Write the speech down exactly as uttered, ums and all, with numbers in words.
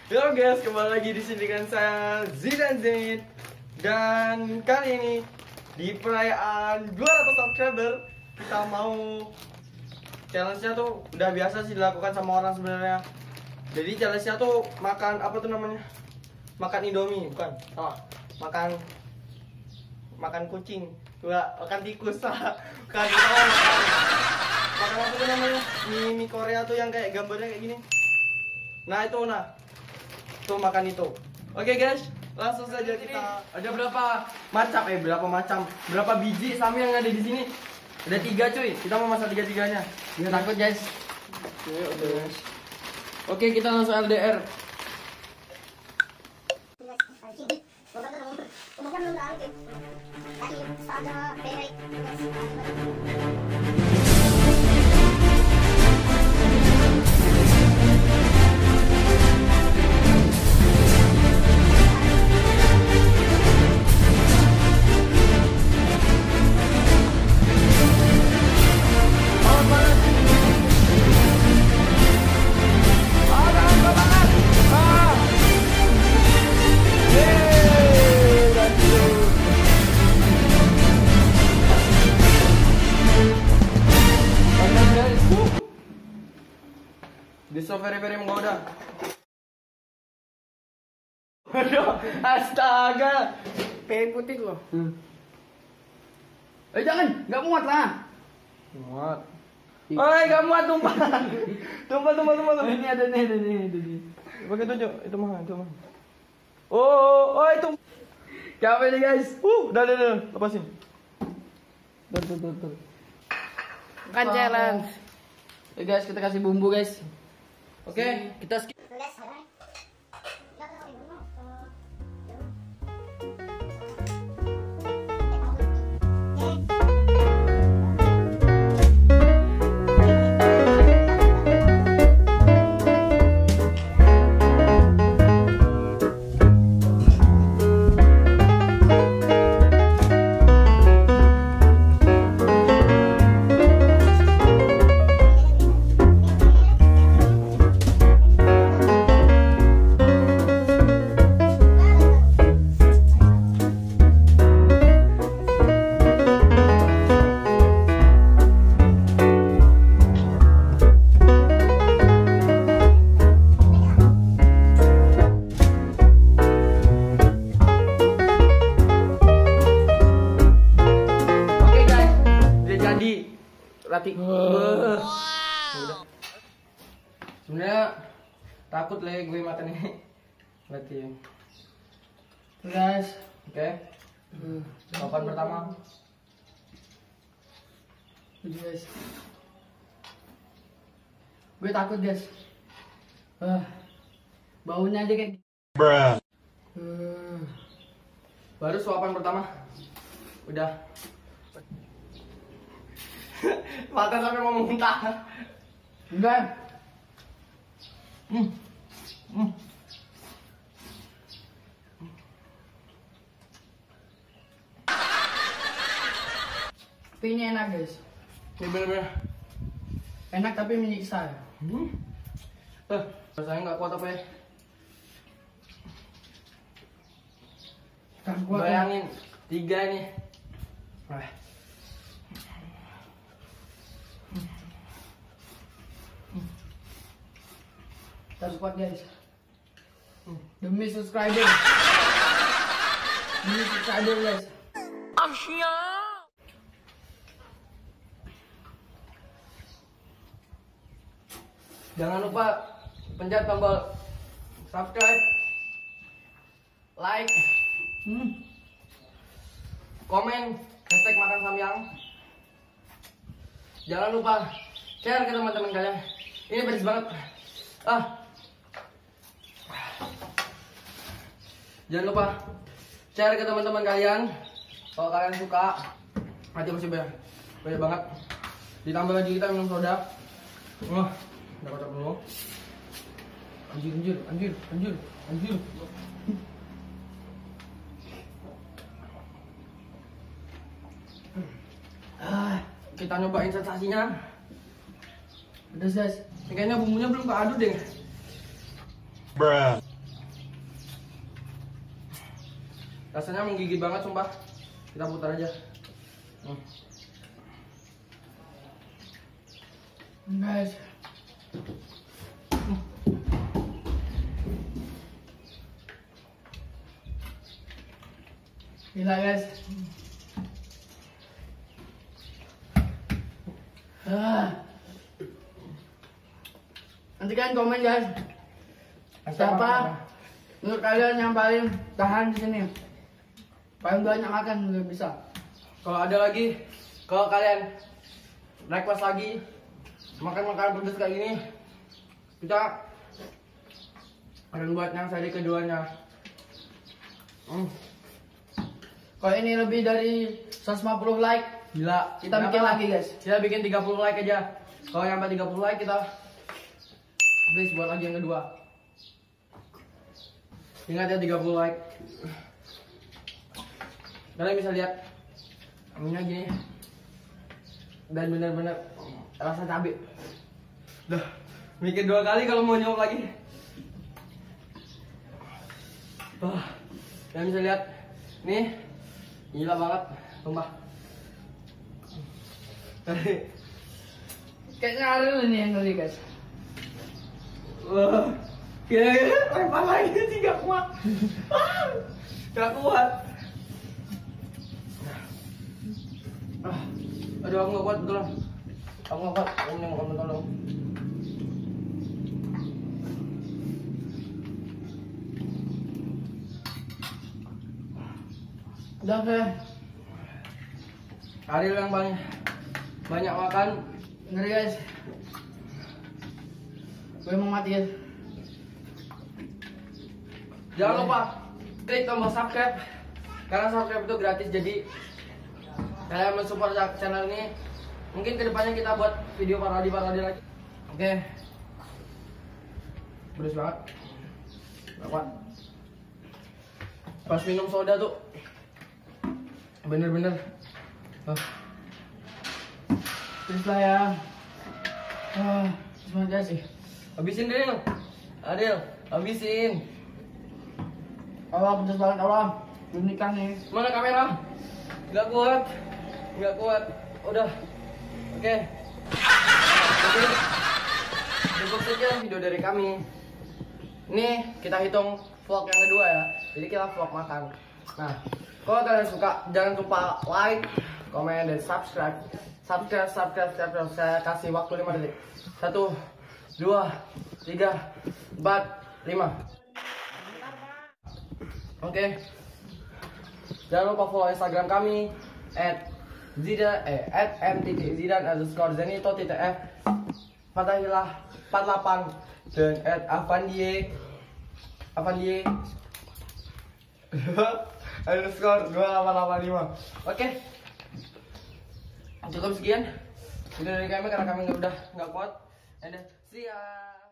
Halo guys, kembali lagi di sini dengan saya Zidan Zenit. Dan kali ini di perayaan dua ratus subscriber kita mau challenge-nya tuh udah biasa sih dilakukan sama orang sebenarnya. Jadi challenge-nya tuh makan apa tuh namanya? Makan Indomie, bukan? Oh, makan makan kucing. Enggak, makan tikus lah. Bukan, kita mau makan makan apa tuh namanya? Mie, mie Korea tuh yang kayak gambarnya kayak gini. Nah, itu nah. Tuh makan itu. Oke guys, langsung saja kita. Ada berapa macam eh berapa macam? Berapa biji sami yang ada di sini? Ada tiga cuy. Kita mau masak tiga-tiganya. Biar takut guys. Oke, oke guys. Oke, kita langsung L D R. This so very very menggoda. Waduh, astaga. Pengen putih loh. Hmm. Eh jangan, nggak muat lah. Muat. Oi, nggak muat tumpah. Tumpah tumpah tumpah. tumpah. Ini ada nih, ada nih, ada nih. Pakai tunjuk, itu mah, itu mah. Oh, oh itu. Capek nih guys. Uh, udah udah udah, lepasin. Tuh, tuh, tuh, tuh. Kan challenge. Eh guys, kita kasih bumbu guys. Oke, kita skip. Rati. Wow. Udah. Sebenarnya takut lah gue makan ini. Berarti. Guys, oke. Okay. Hmm. Papan pertama. Udah guys. Gue takut guys. Uh, baunya aja kayak. Bruh. Hmm. Baru suapan pertama. Udah. Makan sampai mau muntah. Enggak. Hmm. Hmm. Tapi ini enak guys. Ini bener-bener enak tapi menyiksa. Hmm. Eh, rasanya nggak kuat apa ya? Kan kuat. Bayangin tiga nih. Wah. Harus kuat guys. Demi subscriber. Demi subscriber guys. Asia. Jangan lupa pencet tombol subscribe, like, Hmm. komen, hashtag makan samyang. Jangan lupa share ke teman-teman kalian. Ini pedas banget. Ah. Jangan lupa share ke teman-teman kalian. Kalau kalian suka, nanti masih banyak, banyak banget. Ditambah lagi kita minum soda. Wah, udah kocok dulu. Anjir, anjir, anjir, anjir, anjir. Ah, kita nyobain sensasinya. Pedas guys. Kayaknya bumbunya belum keaduk deh. Bruh. Rasanya menggigit banget sumpah. Kita putar aja. Hmm. Guys. Gila guys. Ah. Nanti kalian komen guys. Siapa menurut kalian yang paling tahan di sini? Paling banyak makan nggak bisa. Kalau ada lagi, kalau kalian request lagi makan makanan pedas kayak gini, kita akan buat yang seri keduanya. Hmm. Kalau ini lebih dari seratus lima puluh like, Gila, kita bikin lagi guys. Kita bikin tiga puluh like aja. Kalau sampai tiga puluh like kita please buat lagi yang kedua. Ingat ya tiga puluh like. Kalian bisa lihat aminnya gini. Dan benar-benar rasa cabai. Dah, mikir dua kali kalau mau nyoba lagi. Wah, kalian bisa lihat nih, gila banget, sumpah. Kayaknya Ariel ini yang ngeri guys. Wah, kira-kira lempar lagi sih gak kuat. Gak kuat. Ah, aduh aku gak kuat betulan. Aku gak kuat, aku mau makan betul dong. Udah deh. Ariel yang paling banyak makan. Ngeri guys. Gue mau mati guys. Jangan lupa klik tombol subscribe karena subscribe itu gratis, jadi kalian mensupport channel ini. Mungkin kedepannya kita buat video parodi-parodi lagi. Oke, pedes banget. Gak kuat. Pas minum soda tuh bener-bener ah. Terus lah ya. Ah, semangat guys. Habisin Adil, Adil, habisin. Allah pedas banget Allah. Belum nikah nih. Mana kamera? Gak kuat, gak kuat. Udah, oke. Oke, cukup sekian video dari kami. Ini kita hitung vlog yang kedua ya. Jadi kita vlog makan. Nah, kalau kalian suka jangan lupa like, komen, dan subscribe. Subscribe, subscribe, subscribe. Saya kasih waktu lima detik. Satu, dua, tiga, empat, lima. Oke. Jangan lupa follow Instagram kami at Zidan eh at mttzidan underscore zenito titik f Fatahillah empat puluh delapan dan at avandie avandie underscore dua delapan delapan lima. Oke, cukup sekian video dari kami karena kami udah nggak kuat. And then, see ya.